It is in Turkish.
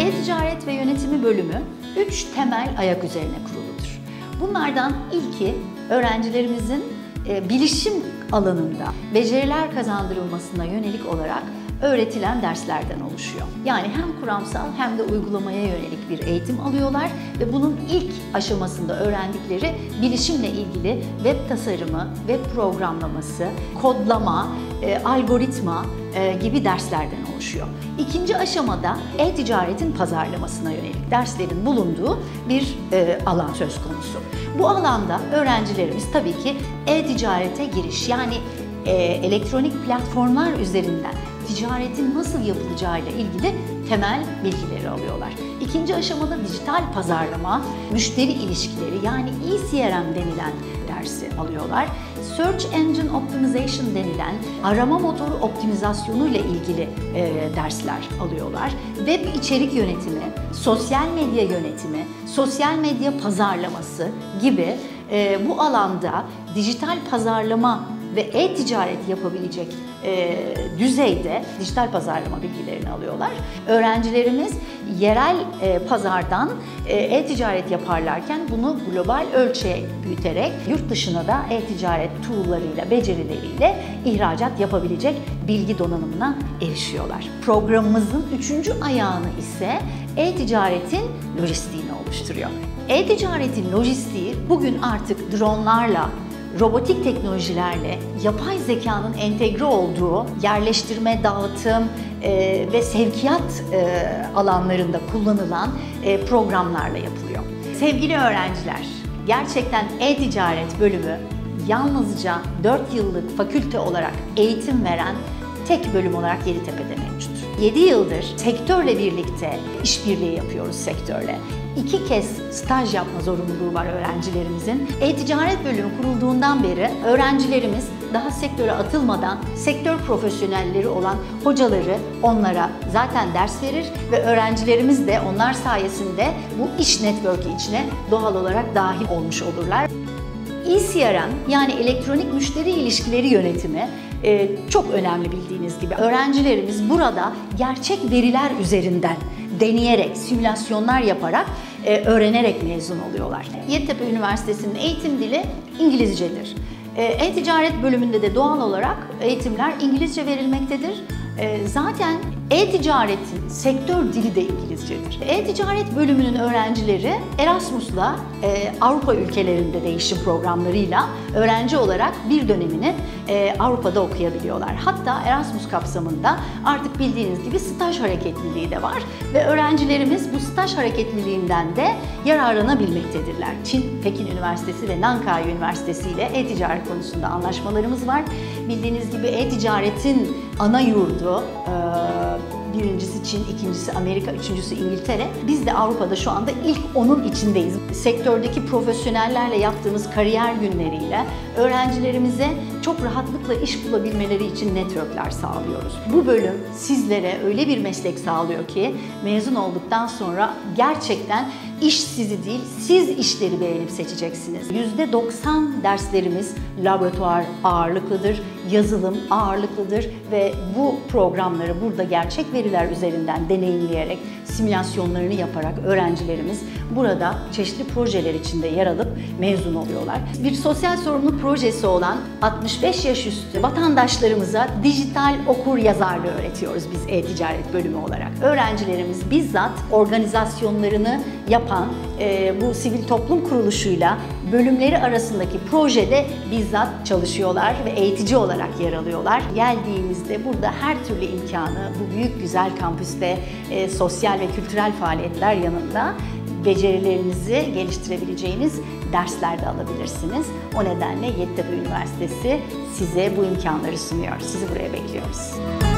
E-Ticaret ve Yönetimi bölümü 3 temel ayak üzerine kuruludur. Bunlardan ilki öğrencilerimizin bilişim alanında beceriler kazandırılmasına yönelik olarak öğretilen derslerden oluşuyor. Yani hem kuramsal hem de uygulamaya yönelik bir eğitim alıyorlar ve bunun ilk aşamasında öğrendikleri bilişimle ilgili web tasarımı, web programlaması, kodlama, algoritma gibi derslerden oluşuyor. İkinci aşamada e-ticaretin pazarlamasına yönelik derslerin bulunduğu bir alan söz konusu. Bu alanda öğrencilerimiz tabii ki e-ticarete giriş, yani elektronik platformlar üzerinden ticaretin nasıl yapılacağıyla ilgili temel bilgileri alıyorlar. İkinci aşamada dijital pazarlama, müşteri ilişkileri, yani eCRM denilen dersi alıyorlar. Search Engine Optimization denilen arama motoru optimizasyonu ile ilgili dersler alıyorlar. Web içerik yönetimi, sosyal medya yönetimi, sosyal medya pazarlaması gibi bu alanda dijital pazarlama ve e-ticaret yapabilecek düzeyde dijital pazarlama bilgilerini alıyorlar. Öğrencilerimiz yerel pazardan e-ticaret yaparlarken bunu global ölçeğe büyüterek yurt dışına da e-ticaret tool'larıyla, becerileriyle ihracat yapabilecek bilgi donanımına erişiyorlar. Programımızın 3. ayağını ise e-ticaretin lojistiğini oluşturuyor. E-ticaretin lojistiği bugün artık dronlarla, robotik teknolojilerle, yapay zekanın entegre olduğu yerleştirme, dağıtım ve sevkiyat alanlarında kullanılan programlarla yapılıyor. Sevgili öğrenciler, gerçekten e-ticaret bölümü yalnızca 4 yıllık fakülte olarak eğitim veren tek bölüm olarak Yeditepe'de mevcut. 7 yıldır sektörle birlikte işbirliği yapıyoruz sektörle. 2 kez staj yapma zorunluluğu var öğrencilerimizin. E-ticaret bölümü kurulduğundan beri öğrencilerimiz daha sektöre atılmadan sektör profesyonelleri olan hocaları onlara zaten ders verir ve öğrencilerimiz de onlar sayesinde bu iş network'ü içine doğal olarak dahil olmuş olurlar. eCRM, yani elektronik müşteri ilişkileri yönetimi çok önemli bildiğiniz gibi. Öğrencilerimiz burada gerçek veriler üzerinden deneyerek, simülasyonlar yaparak, öğrenerek mezun oluyorlar. Yeditepe Üniversitesi'nin eğitim dili İngilizcedir. E-ticaret bölümünde de doğal olarak eğitimler İngilizce verilmektedir. Zaten e-ticaretin sektör dili de İngilizcedir. E-ticaret bölümünün öğrencileri Erasmus'la Avrupa ülkelerinde değişim programlarıyla öğrenci olarak bir dönemini Avrupa'da okuyabiliyorlar. Hatta Erasmus kapsamında artık bildiğiniz gibi staj hareketliliği de var ve öğrencilerimiz bu staj hareketliliğinden de yararlanabilmektedirler. Çin, Pekin Üniversitesi ve Nankai Üniversitesi ile e-ticaret konusunda anlaşmalarımız var. Bildiğiniz gibi e-ticaretin ana yurdu, birincisi Çin, ikincisi Amerika, üçüncüsü İngiltere. Biz de Avrupa'da şu anda ilk 10'un içindeyiz. Sektördeki profesyonellerle yaptığımız kariyer günleriyle öğrencilerimize çok rahatlıkla iş bulabilmeleri için networkler sağlıyoruz. Bu bölüm sizlere öyle bir meslek sağlıyor ki mezun olduktan sonra gerçekten iş sizi değil, siz işleri beğenip seçeceksiniz. %90 derslerimiz laboratuvar ağırlıklıdır, yazılım ağırlıklıdır ve bu programları burada gerçek veriler üzerinden deneyimleyerek, simülasyonlarını yaparak öğrencilerimiz burada çeşitli projeler içinde yer alıp mezun oluyorlar. Bir sosyal sorumluluk projesi olan 65 yaş üstü vatandaşlarımıza dijital okur yazarlığı öğretiyoruz biz e-ticaret bölümü olarak. Öğrencilerimiz bizzat organizasyonlarını yapan bu sivil toplum kuruluşuyla bölümleri arasındaki projede bizzat çalışıyorlar ve eğitici olarak yer alıyorlar. Geldiğimizde burada her türlü imkanı bu büyük güzel kampüste sosyal ve kültürel faaliyetler yanında becerilerinizi geliştirebileceğiniz dersler de alabilirsiniz. O nedenle Yeditepe Üniversitesi size bu imkanları sunuyor. Sizi buraya bekliyoruz.